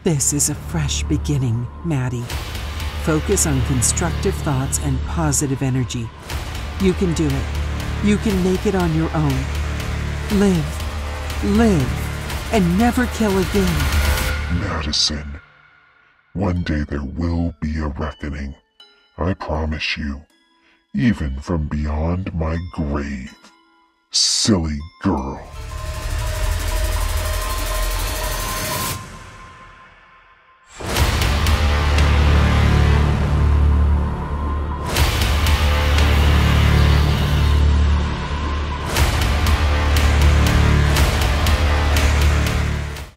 This is a fresh beginning, Maddie. Focus on constructive thoughts and positive energy. You can do it. You can make it on your own. Live, and never kill again. Madison, one day there will be a reckoning. I promise you, even from beyond my grave. Silly girl.